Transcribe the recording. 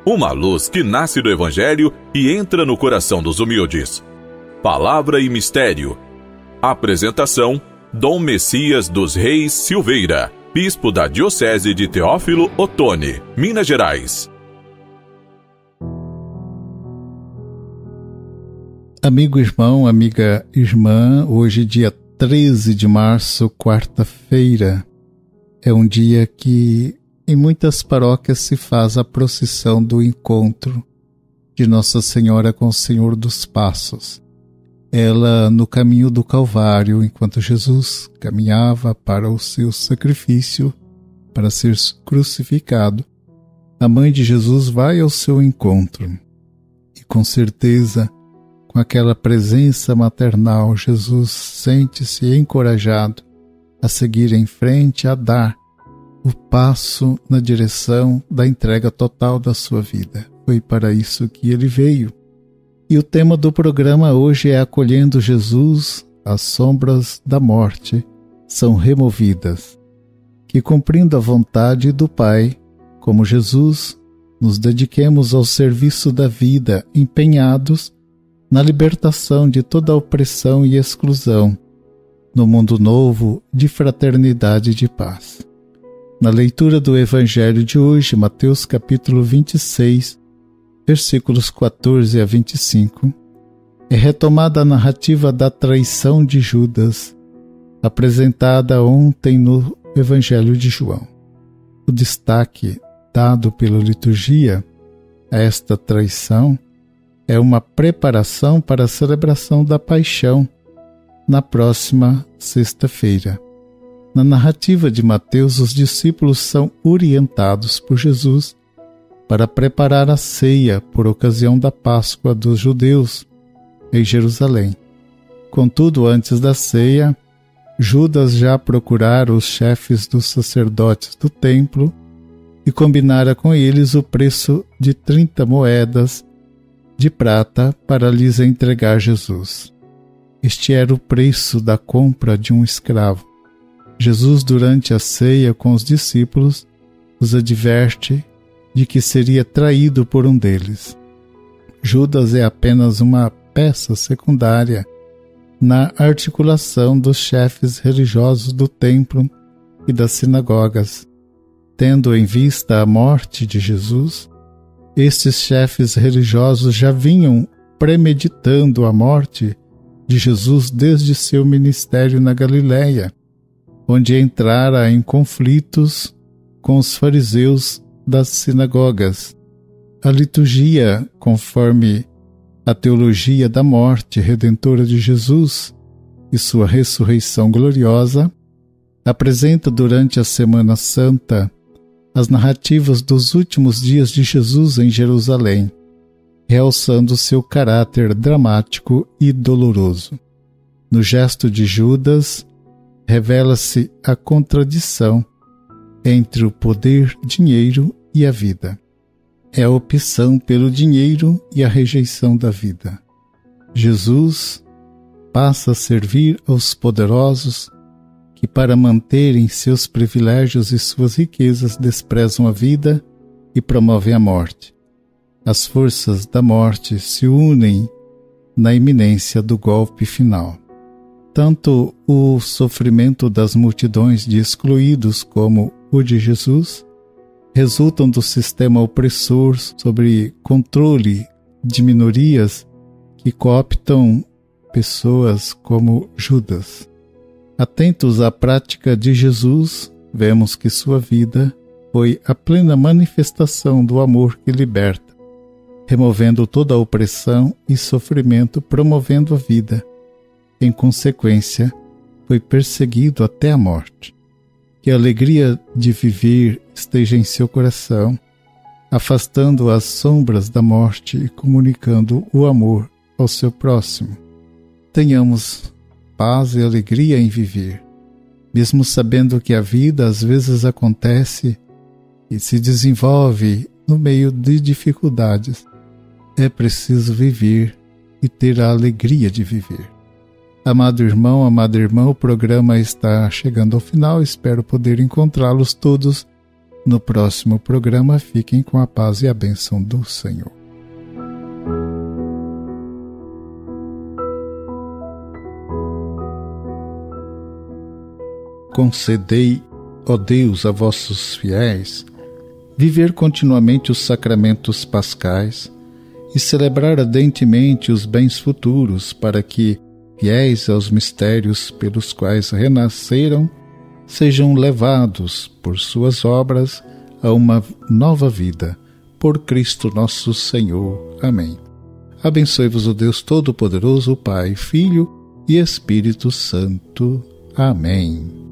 Uma luz que nasce do Evangelho e entra no coração dos humildes. Palavra e Mistério. Apresentação: Dom Messias dos Reis Silveira, Bispo da Diocese de Teófilo Otoni, Minas Gerais. Amigo irmão, amiga irmã, hoje dia 13 de março, quarta-feira, é um dia que em muitas paróquias se faz a procissão do encontro de Nossa Senhora com o Senhor dos Passos. Ela no caminho do Calvário, enquanto Jesus caminhava para o seu sacrifício, para ser crucificado, a mãe de Jesus vai ao seu encontro. E com certeza, com aquela presença maternal, Jesus sente-se encorajado a seguir em frente, a dar o passo na direção da entrega total da sua vida. Foi para isso que ele veio. E o tema do programa hoje é Acolhendo Jesus, as sombras da morte são removidas. Que, cumprindo a vontade do Pai, como Jesus, nos dediquemos ao serviço da vida, empenhados na libertação de toda opressão e exclusão, no mundo novo de fraternidade e de paz. Na leitura do Evangelho de hoje, Mateus capítulo 26, versículos 14 a 25, é retomada a narrativa da traição de Judas, apresentada ontem no Evangelho de João. O destaque dado pela liturgia a esta traição é uma preparação para a celebração da Paixão na próxima sexta-feira. Na narrativa de Mateus, os discípulos são orientados por Jesus para preparar a ceia por ocasião da Páscoa dos judeus em Jerusalém. Contudo, antes da ceia, Judas já procurara os chefes dos sacerdotes do templo e combinara com eles o preço de 30 moedas de prata para lhes entregar Jesus. Este era o preço da compra de um escravo. Jesus, durante a ceia com os discípulos, os adverte de que seria traído por um deles. Judas é apenas uma peça secundária na articulação dos chefes religiosos do templo e das sinagogas. Tendo em vista a morte de Jesus, estes chefes religiosos já vinham premeditando a morte de Jesus desde seu ministério na Galileia, onde entrara em conflitos com os fariseus das sinagogas. A liturgia, conforme a teologia da morte redentora de Jesus e sua ressurreição gloriosa, apresenta durante a Semana Santa as narrativas dos últimos dias de Jesus em Jerusalém, realçando seu caráter dramático e doloroso. No gesto de Judas, revela-se a contradição entre o poder, dinheiro e a vida. É a opção pelo dinheiro e a rejeição da vida. Jesus passa a servir aos poderosos que, para manterem seus privilégios e suas riquezas, desprezam a vida e promovem a morte. As forças da morte se unem na iminência do golpe final. Tanto o sofrimento das multidões de excluídos como o de Jesus resultam do sistema opressor sobre controle de minorias que cooptam pessoas como Judas. Atentos à prática de Jesus, vemos que sua vida foi a plena manifestação do amor que liberta, removendo toda a opressão e sofrimento, promovendo a vida. Em consequência, foi perseguido até a morte. Que a alegria de viver esteja em seu coração, afastando as sombras da morte e comunicando o amor ao seu próximo. Tenhamos paz e alegria em viver, mesmo sabendo que a vida às vezes acontece e se desenvolve no meio de dificuldades. É preciso viver e ter a alegria de viver. Amado irmão, amada irmã, o programa está chegando ao final. Espero poder encontrá-los todos No próximo programa, fiquem com a paz e a bênção do Senhor. Concedei, ó Deus, a vossos fiéis, viver continuamente os sacramentos pascais e celebrar ardentemente os bens futuros, para que, fiéis aos mistérios pelos quais renasceram, sejam levados, por suas obras, a uma nova vida, por Cristo nosso Senhor. Amém. Abençoe-vos o Deus Todo-Poderoso, Pai, Filho e Espírito Santo. Amém.